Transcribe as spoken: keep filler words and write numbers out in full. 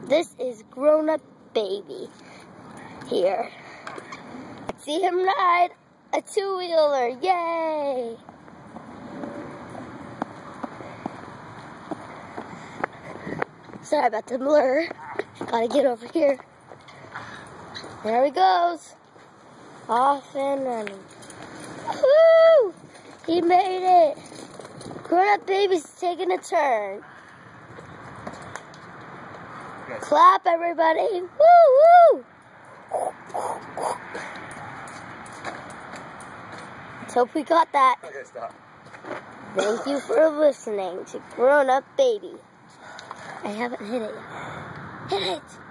This is grown-up baby here. See him ride a two-wheeler, yay! Sorry about the blur. Gotta get over here. There he goes. Off and running. Woo! He made it. Grown-up baby's taking a turn. Yes. Clap, everybody. Woo, woo! Let's hope we got that. Okay, stop. Thank you for listening to Grown Up Baby. I haven't hit it yet. Hit it!